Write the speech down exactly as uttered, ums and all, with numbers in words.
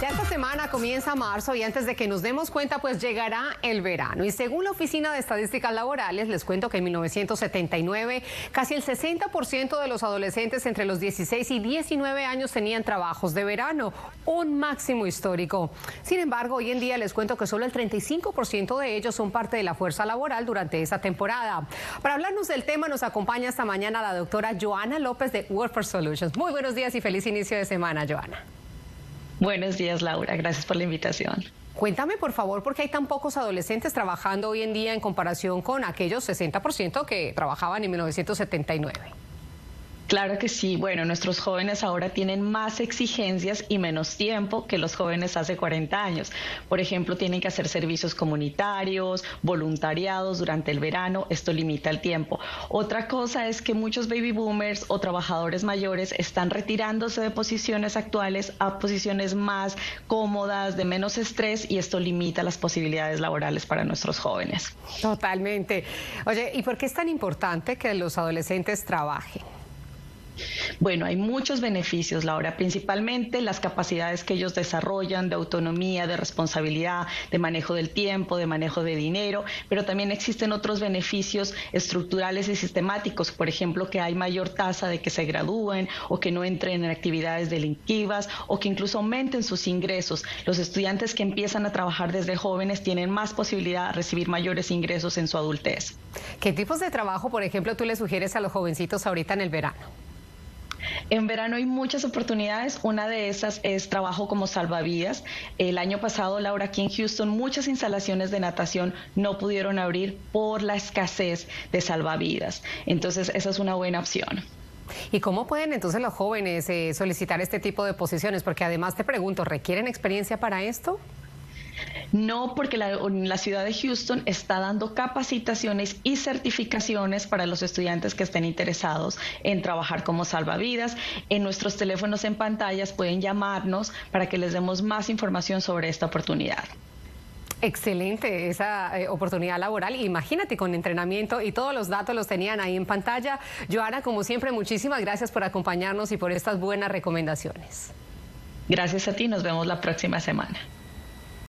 Ya esta semana comienza marzo y antes de que nos demos cuenta, pues llegará el verano. Y según la Oficina de Estadísticas Laborales, les cuento que en mil novecientos setenta y nueve casi el sesenta por ciento de los adolescentes entre los dieciséis y diecinueve años tenían trabajos de verano, un máximo histórico. Sin embargo, hoy en día les cuento que solo el treinta y cinco por ciento de ellos son parte de la fuerza laboral durante esa temporada. Para hablarnos del tema nos acompaña esta mañana la doctora Joana López de Workforce Solutions. Muy buenos días y feliz inicio de semana, Joana. Buenos días, Laura. Gracias por la invitación. Cuéntame, por favor, por qué hay tan pocos adolescentes trabajando hoy en día en comparación con aquellos sesenta por ciento que trabajaban en mil novecientos setenta y nueve. Claro que sí. Bueno, nuestros jóvenes ahora tienen más exigencias y menos tiempo que los jóvenes hace cuarenta años. Por ejemplo, tienen que hacer servicios comunitarios, voluntariados durante el verano. Esto limita el tiempo. Otra cosa es que muchos baby boomers o trabajadores mayores están retirándose de posiciones actuales a posiciones más cómodas, de menos estrés, y esto limita las posibilidades laborales para nuestros jóvenes. Totalmente. Oye, ¿y por qué es tan importante que los adolescentes trabajen? Bueno, hay muchos beneficios, Laura, principalmente las capacidades que ellos desarrollan de autonomía, de responsabilidad, de manejo del tiempo, de manejo de dinero, pero también existen otros beneficios estructurales y sistemáticos, por ejemplo, que hay mayor tasa de que se gradúen o que no entren en actividades delictivas o que incluso aumenten sus ingresos. Los estudiantes que empiezan a trabajar desde jóvenes tienen más posibilidad de recibir mayores ingresos en su adultez. ¿Qué tipos de trabajo, por ejemplo, tú le sugieres a los jovencitos ahorita en el verano? En verano hay muchas oportunidades. Una de esas es trabajo como salvavidas. El año pasado, Laura, aquí en Houston, muchas instalaciones de natación no pudieron abrir por la escasez de salvavidas. Entonces, esa es una buena opción. ¿Y cómo pueden entonces los jóvenes eh, solicitar este tipo de posiciones? Porque además te pregunto, ¿requieren experiencia para esto? No, porque la, la ciudad de Houston está dando capacitaciones y certificaciones para los estudiantes que estén interesados en trabajar como salvavidas. En nuestros teléfonos en pantallas pueden llamarnos para que les demos más información sobre esta oportunidad. Excelente esa eh, oportunidad laboral. Imagínate, con entrenamiento y todos los datos los tenían ahí en pantalla. Joana, como siempre, muchísimas gracias por acompañarnos y por estas buenas recomendaciones. Gracias a ti, nos vemos la próxima semana.